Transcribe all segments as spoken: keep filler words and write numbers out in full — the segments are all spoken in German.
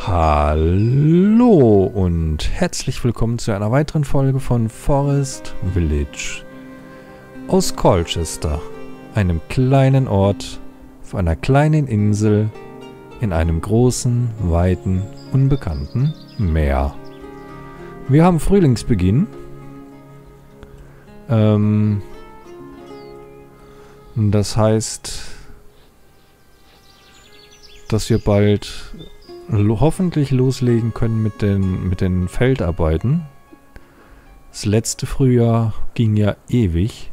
Hallo und herzlich willkommen zu einer weiteren Folge von Forest Village aus Colchester, einem kleinen Ort auf einer kleinen Insel in einem großen, weiten, unbekannten Meer. Wir haben Frühlingsbeginn. Ähm, das heißt, dass wir bald hoffentlich loslegen können mit den, mit den Feldarbeiten. Das letzte Frühjahr ging ja ewig.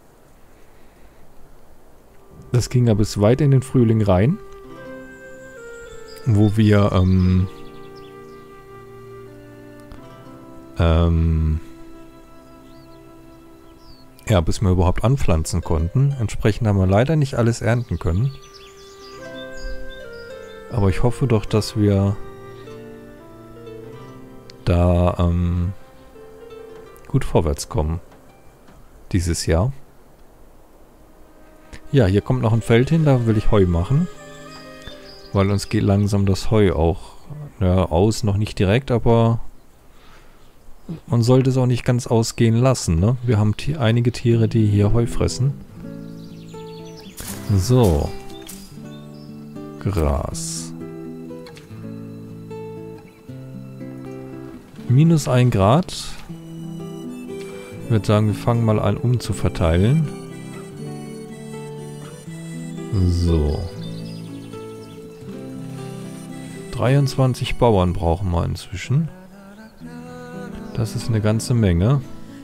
Das ging ja bis weit in den Frühling rein, wo wir ähm, ähm, ja, bis wir überhaupt anpflanzen konnten. Entsprechend haben wir leider nicht alles ernten können. Aber ich hoffe doch, dass wir da ähm, gut vorwärts kommen dieses Jahr. Ja, hier kommt noch ein Feld hin, da will ich Heu machen. Weil uns geht langsam das Heu auch ja, aus, noch nicht direkt, aber man sollte es auch nicht ganz ausgehen lassen, ne? Wir haben einige Tiere, die hier Heu fressen. So. Gras. Minus ein Grad. Ich würde sagen, wir fangen mal an, um zu verteilen. So. dreiundzwanzig Bauern brauchen wir inzwischen. Das ist eine ganze Menge.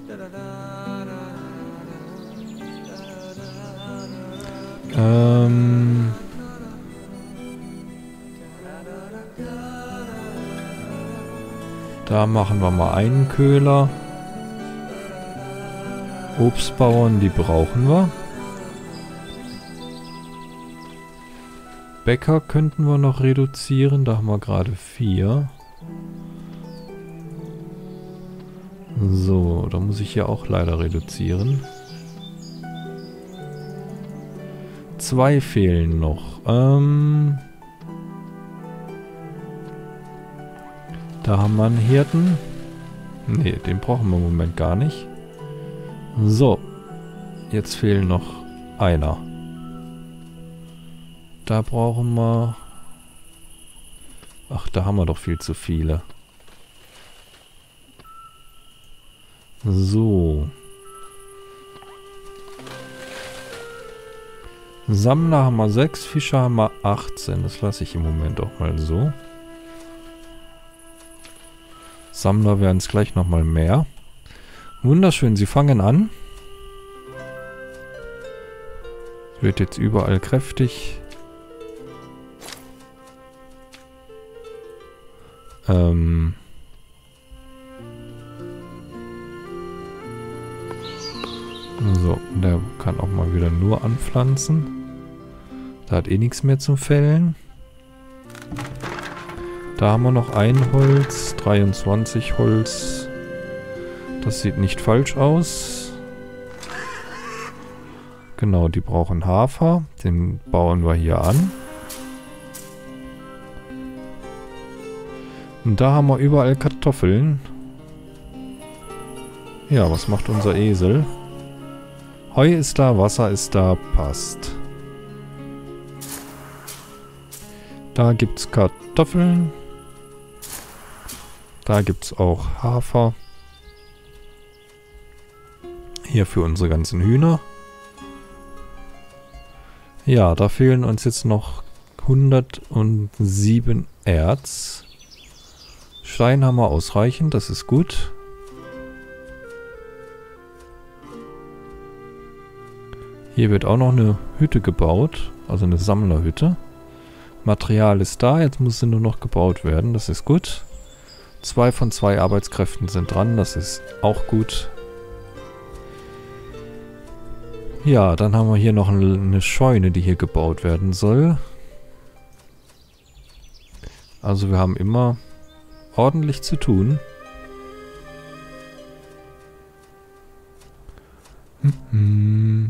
Ähm... Da machen wir mal einen Köhler. Obstbauern, die brauchen wir. Bäcker könnten wir noch reduzieren. Da haben wir gerade vier. So, da muss ich hier auch leider reduzieren. Zwei fehlen noch. Ähm... Da haben wir einen Hirten. Ne, den brauchen wir im Moment gar nicht. So. Jetzt fehlen noch einer. Da brauchen wir... Ach, da haben wir doch viel zu viele. So. Sammler haben wir sechs, Fischer haben wir achtzehn. Das lasse ich im Moment auch mal so. Sammler werden es gleich nochmal mehr. Wunderschön, sie fangen an. Wird jetzt überall kräftig. Ähm. So, der kann auch mal wieder nur anpflanzen. Da hat eh nichts mehr zum Fällen. Da haben wir noch ein Holz, dreiundzwanzig Holz. Das sieht nicht falsch aus. Genau, die brauchen Hafer. Den bauen wir hier an. Und da haben wir überall Kartoffeln. Ja, was macht unser Esel? Heu ist da, Wasser ist da, passt. Da gibt's Kartoffeln. Da gibt es auch Hafer. Hier für unsere ganzen Hühner. Ja, da fehlen uns jetzt noch hundertsieben Erz. Stein haben wir ausreichend, das ist gut. Hier wird auch noch eine Hütte gebaut, also eine Sammlerhütte. Material ist da, jetzt muss sie nur noch gebaut werden, das ist gut. Zwei von zwei Arbeitskräften sind dran, das ist auch gut. Ja, dann haben wir hier noch eine Scheune, die hier gebaut werden soll. Also wir haben immer ordentlich zu tun. Mhm.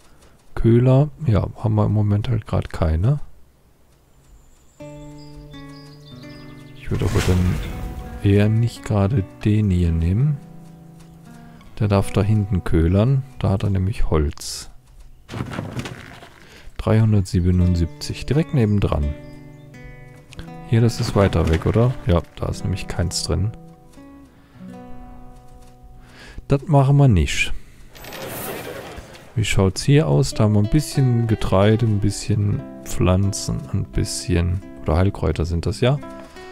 Köhler, ja, haben wir im Moment halt gerade keine. würde aber dann eher nicht gerade den hier nehmen. Der darf da hinten köhlern. Da hat er nämlich Holz. dreihundertsiebenundsiebzig. Direkt nebendran. Hier, das ist weiter weg, oder? Ja, da ist nämlich keins drin. Das machen wir nicht. Wie schaut es hier aus? Da haben wir ein bisschen Getreide, ein bisschen Pflanzen, ein bisschen... Oder Heilkräuter sind das, ja?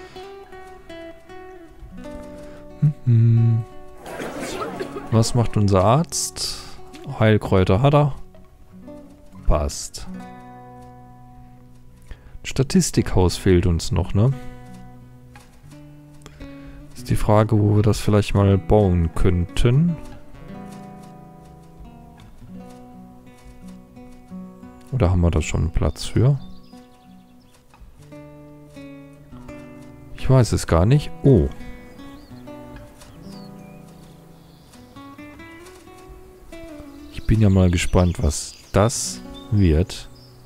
Mhm. Was macht unser Arzt? Heilkräuter hat er. Passt. Statistikhaus fehlt uns noch, ne? Ist die Frage, wo wir das vielleicht mal bauen könnten. Oder haben wir da schon Platz für? Ich weiß es gar nicht. Oh. Ich bin ja mal gespannt, was das wird.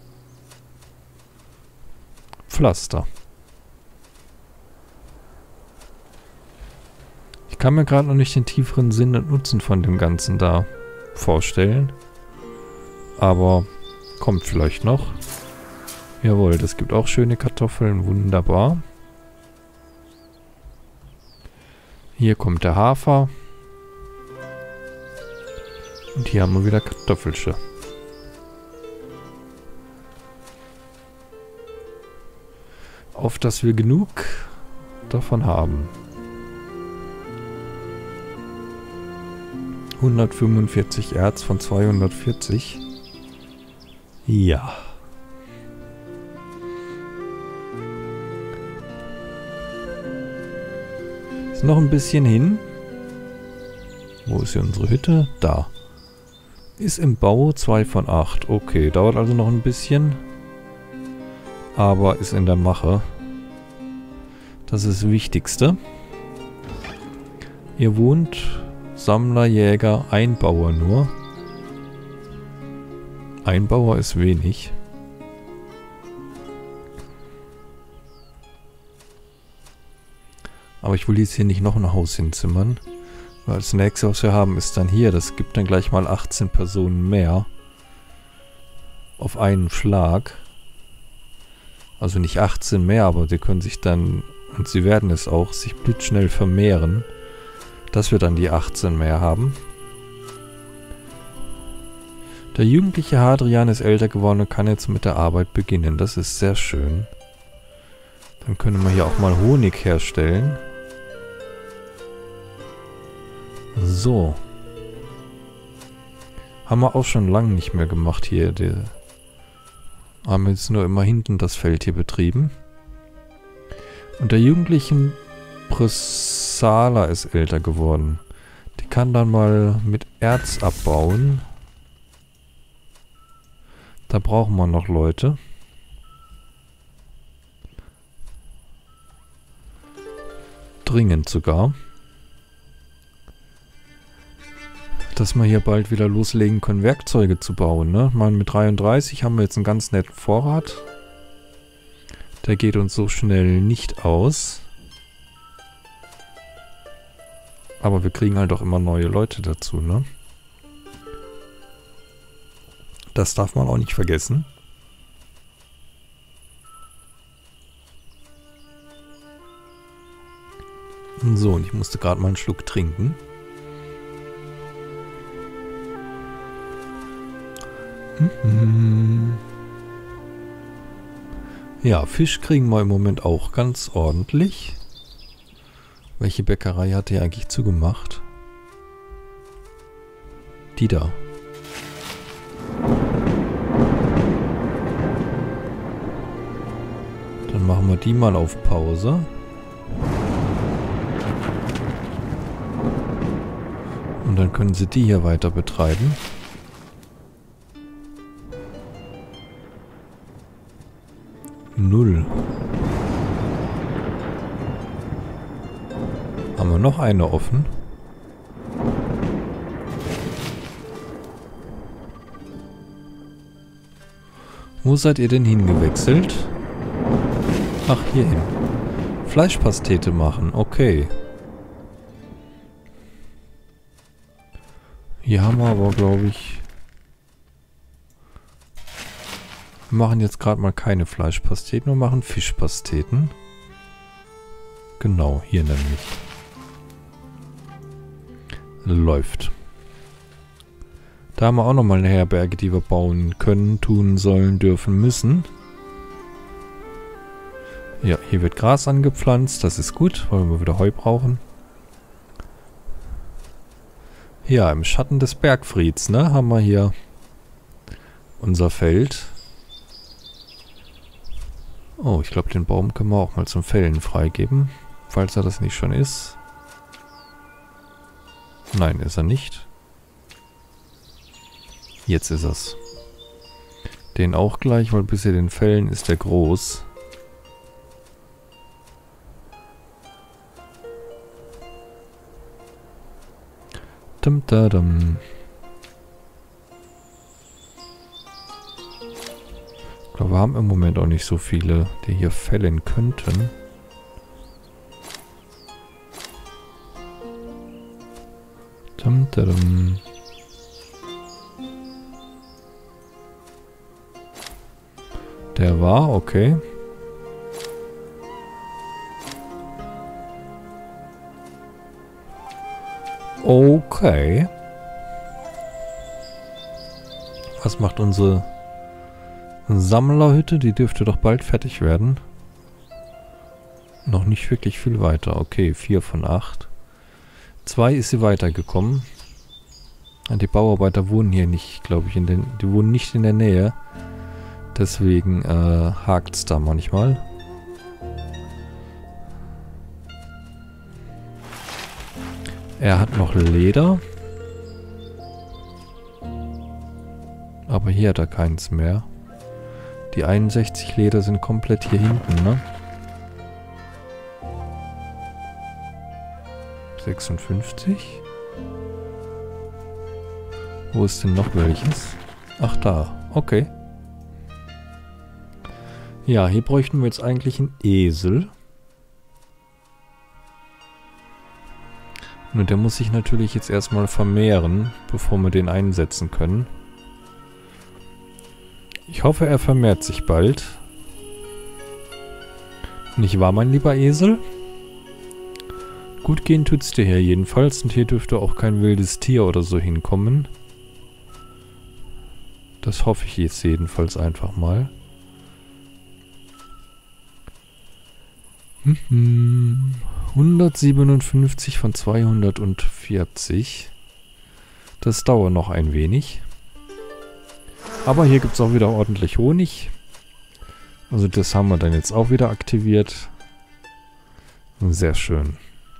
Pflaster. Ich kann mir gerade noch nicht den tieferen Sinn und Nutzen von dem Ganzen da vorstellen. Aber kommt vielleicht noch. Jawohl, das gibt auch schöne Kartoffeln. Wunderbar. Hier kommt der Hafer. Und hier haben wir wieder Kartoffelsche. Auf dass wir genug davon haben. hundertfünfundvierzig Erz von zweihundertvierzig. Ja. Ist noch ein bisschen hin. Wo ist hier unsere Hütte? Da. Ist im Bau zwei von acht. Okay, dauert also noch ein bisschen. Aber ist in der Mache. Das ist das Wichtigste. Hier wohnt Sammler, Jäger, Einbauer nur. Einbauer ist wenig. Aber ich will jetzt hier nicht noch ein Haus hinzimmern. Weil das nächste, was wir haben, ist dann hier. Das gibt dann gleich mal achtzehn Personen mehr. Auf einen Schlag. Also nicht achtzehn mehr, aber die können sich dann, und sie werden es auch, sich blitzschnell vermehren. Dass wir dann die achtzehn mehr haben. Der jugendliche Hadrian ist älter geworden und kann jetzt mit der Arbeit beginnen. Das ist sehr schön. Dann können wir hier auch mal Honig herstellen. So. Haben wir auch schon lange nicht mehr gemacht hier. Die haben jetzt nur immer hinten das Feld hier betrieben. Und der jugendlichen Pressala ist älter geworden. Die kann dann mal mit Erz abbauen. Da brauchen wir noch Leute. Dringend sogar. Dass wir hier bald wieder loslegen können, Werkzeuge zu bauen, ne? Ich meine, mit dreiunddreißig haben wir jetzt einen ganz netten Vorrat. Der geht uns so schnell nicht aus. Aber wir kriegen halt auch immer neue Leute dazu, ne? Das darf man auch nicht vergessen. So, und ich musste gerade mal einen Schluck trinken. Mhm. Ja, Fisch kriegen wir im Moment auch ganz ordentlich. Welche Bäckerei hat die eigentlich zugemacht? Die da. Dann machen wir die mal auf Pause. Und dann können sie die hier weiter betreiben. Null. Haben wir noch eine offen? Wo seid ihr denn hingewechselt? Ach, hierhin. Fleischpastete machen. Okay. Hier haben wir aber, glaube ich... Wir machen jetzt gerade mal keine Fleischpasteten, wir machen Fischpasteten. Genau, hier nämlich. Läuft. Da haben wir auch nochmal eine Herberge, die wir bauen können, tun, sollen, dürfen, müssen. Ja, hier wird Gras angepflanzt, das ist gut, weil wir wieder Heu brauchen. Ja, im Schatten des Bergfrieds, ne, haben wir hier unser Feld. Oh, ich glaube, den Baum können wir auch mal zum Fällen freigeben, falls er das nicht schon ist. Nein, ist er nicht. Jetzt ist er's. Den auch gleich, weil bisher den Fällen ist der groß. Dum, da, dum. Ich glaube, wir haben im Moment auch nicht so viele, die hier fällen könnten. Dum, da, dum. Der war, okay. Okay. Was macht unsere Sammlerhütte? Die dürfte doch bald fertig werden. Noch nicht wirklich viel weiter. Okay, vier von acht. Zwei ist sie weitergekommen. Die Bauarbeiter wohnen hier nicht, glaube ich, in den, die wohnen nicht in der Nähe. Deswegen äh, hakt es da manchmal. Er hat noch Leder. Aber hier hat er keins mehr. Die einundsechzig Leder sind komplett hier hinten, ne? sechsundfünfzig. Wo ist denn noch welches? Ach, da. Okay. Ja, hier bräuchten wir jetzt eigentlich einen Esel. Nur der muss sich natürlich jetzt erstmal vermehren, bevor wir den einsetzen können. Ich hoffe, er vermehrt sich bald. Nicht wahr, mein lieber Esel? Gut gehen tut's dir hier jedenfalls und hier dürfte auch kein wildes Tier oder so hinkommen. Das hoffe ich jetzt jedenfalls einfach mal. hundertsiebenundfünfzig von zweihundertvierzig. Das dauert noch ein wenig. Aber hier gibt es auch wieder ordentlich Honig. Also das haben wir dann jetzt auch wieder aktiviert. Sehr schön.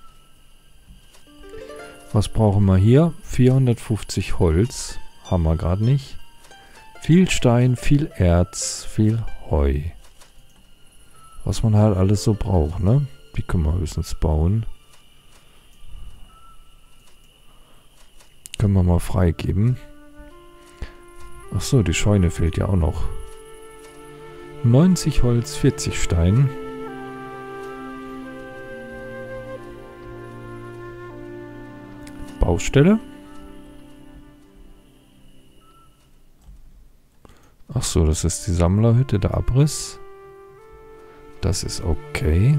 Was brauchen wir hier? vierhundertfünfzig Holz. Haben wir gerade nicht. Viel Stein, viel Erz, viel Heu. Was man halt alles so braucht, ne? Die können wir höchstens bauen. Können wir mal freigeben. Ach so, die Scheune fehlt ja auch noch. neunzig Holz, vierzig Stein. Baustelle. Ach so, das ist die Sammlerhütte, der Abriss. Das ist okay.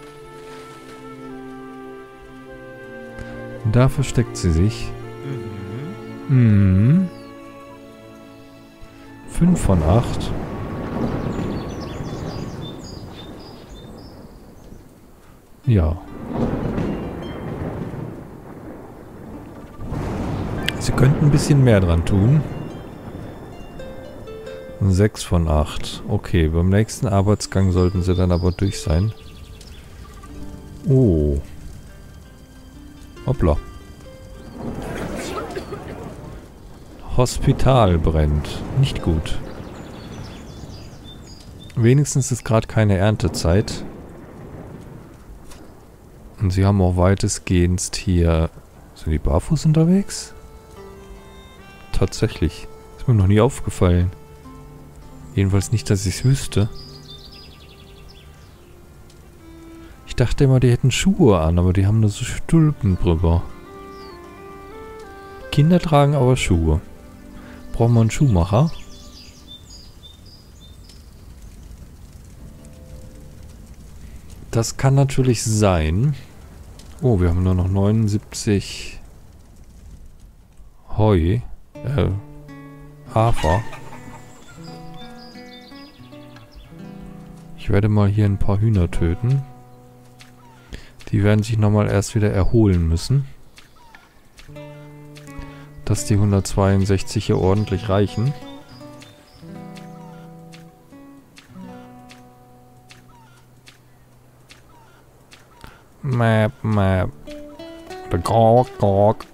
Da versteckt sie sich. Mhm. fünf von acht. Ja. Sie könnten ein bisschen mehr dran tun. sechs von acht. Okay, beim nächsten Arbeitsgang sollten sie dann aber durch sein. Oh. Hoppla. Hospital brennt. Nicht gut. Wenigstens ist gerade keine Erntezeit. Und sie haben auch weitestgehend hier... Sind die barfuß unterwegs? Tatsächlich. Ist mir noch nie aufgefallen. Jedenfalls nicht, dass ich es wüsste. Ich dachte immer, die hätten Schuhe an, aber die haben nur so Stulpen drüber. Kinder tragen aber Schuhe. Brauchen wir einen Schuhmacher? Das kann natürlich sein. Oh, wir haben nur noch neunundsiebzig Heu. Äh, Hafer. Ich werde mal hier ein paar Hühner töten. Die werden sich nochmal erst wieder erholen müssen. Dass die hundertzweiundsechzig hier ordentlich reichen. Map, map. Gawk, gawk.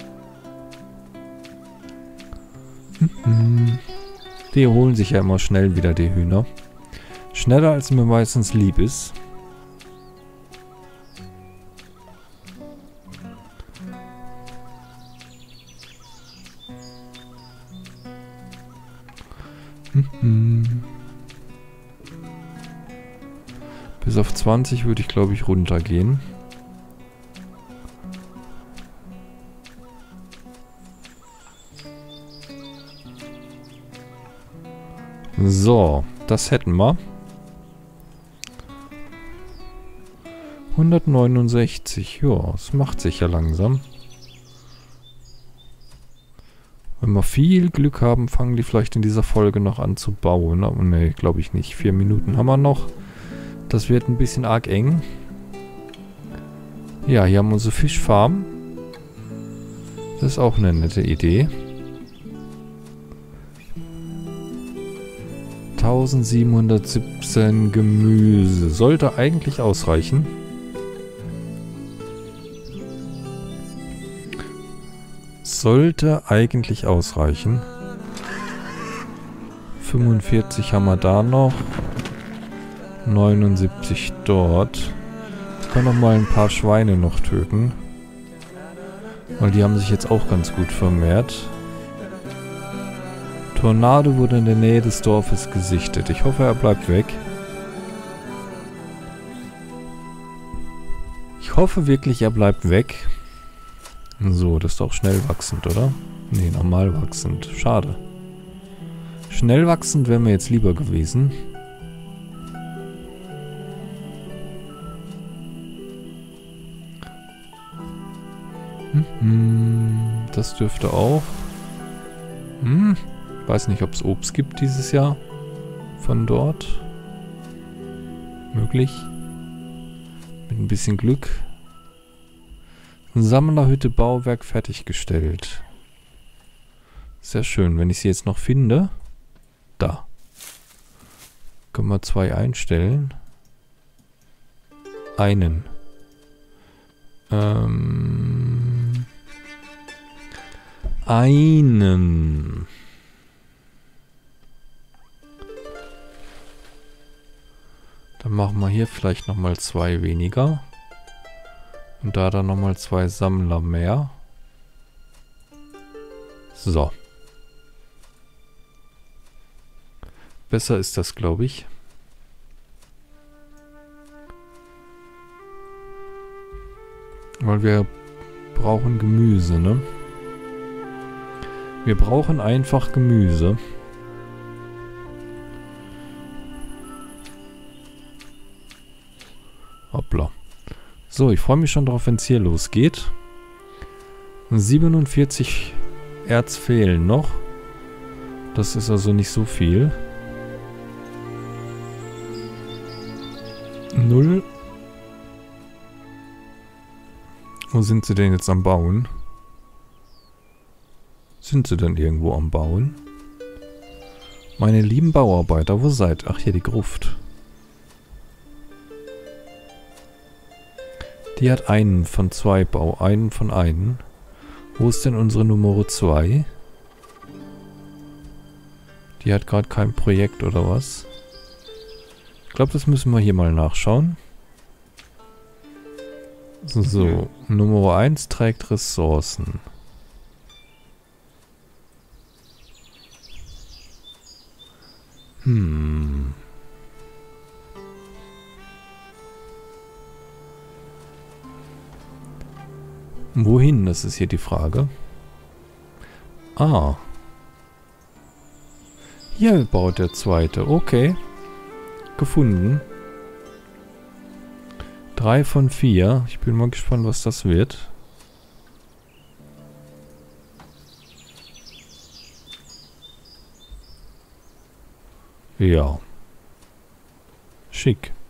Die erholen sich ja immer schnell wieder, die Hühner. Schneller als mir meistens lieb ist. Bis auf zwanzig würde ich, glaube ich, runtergehen. So, das hätten wir. hundertneunundsechzig, ja, es macht sich ja langsam. Wenn wir viel Glück haben, fangen die vielleicht in dieser Folge noch an zu bauen. Aber ne, glaube ich nicht. Vier Minuten haben wir noch. Das wird ein bisschen arg eng. Ja, hier haben wir unsere Fischfarm. Das ist auch eine nette Idee. eintausendsiebenhundertsiebzehn Gemüse. Sollte eigentlich ausreichen. Sollte eigentlich ausreichen. fünfundvierzig haben wir da noch. neunundsiebzig dort. Ich kann noch mal ein paar Schweine noch töten. Weil die haben sich jetzt auch ganz gut vermehrt. Tornado wurde in der Nähe des Dorfes gesichtet. Ich hoffe, er bleibt weg. Ich hoffe wirklich, er bleibt weg. So, das ist doch schnell wachsend, oder? Nee, normal wachsend. Schade. Schnell wachsend wäre mir jetzt lieber gewesen. Hm, das dürfte auch. Hm, weiß nicht, ob es Obst gibt dieses Jahr. Von dort. Möglich. Mit ein bisschen Glück. Sammlerhütte Bauwerk fertiggestellt. Sehr schön. Wenn ich sie jetzt noch finde. Da. Können wir zwei einstellen. Einen. Ähm. Einen. Dann machen wir hier vielleicht nochmal zwei weniger. Und da dann nochmal zwei Sammler mehr. So. Besser ist das, glaube ich. Weil wir brauchen Gemüse, ne? Wir brauchen einfach Gemüse. Hoppla. So, ich freue mich schon drauf, wenn es hier losgeht. siebenundvierzig Erz fehlen noch. Das ist also nicht so viel. Null. Wo sind sie denn jetzt am Bauen? Sind sie denn irgendwo am Bauen? Meine lieben Bauarbeiter, wo seid ihr? Ach, hier die Gruft. Die hat einen von zwei Bau, einen von einen. Wo ist denn unsere Nummer zwei? Die hat gerade kein Projekt oder was? Ich glaube, das müssen wir hier mal nachschauen. So, so. Nummer eins trägt Ressourcen. Hm. Wohin? Das ist hier die Frage. Ah. Hier baut der zweite. Okay. Gefunden. Drei von vier. Ich bin mal gespannt, was das wird. Ja. Schick.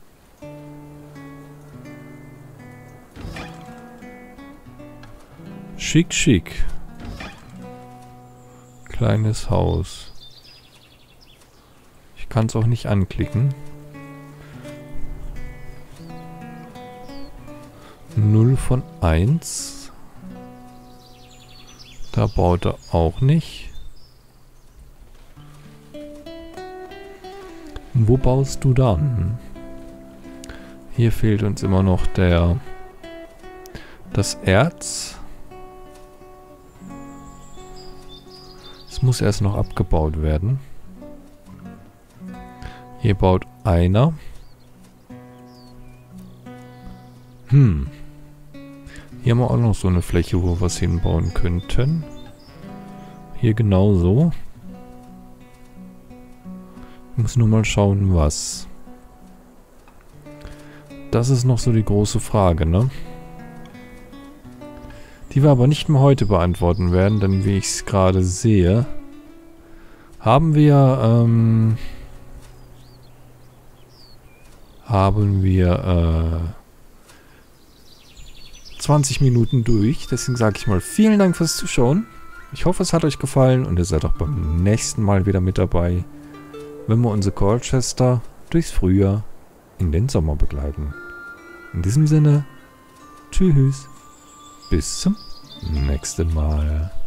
Schick, schick. Kleines Haus. Ich kann es auch nicht anklicken. null von eins. Da baut er auch nicht. Wo baust du dann? Hier fehlt uns immer noch der das Erz. Es muss erst noch abgebaut werden. Hier baut einer. Hm. Hier haben wir auch noch so eine Fläche, wo wir was hinbauen könnten. Hier genauso. Ich muss nur mal schauen, was. Das ist noch so die große Frage, ne? Die wir aber nicht mehr heute beantworten werden, denn wie ich es gerade sehe, haben wir, ähm, haben wir, äh, zwanzig Minuten durch. Deswegen sage ich mal vielen Dank fürs Zuschauen. Ich hoffe, es hat euch gefallen und ihr seid auch beim nächsten Mal wieder mit dabei, wenn wir unsere Colchester durchs Frühjahr in den Sommer begleiten. In diesem Sinne, tschüss, bis zum nächsten Mal.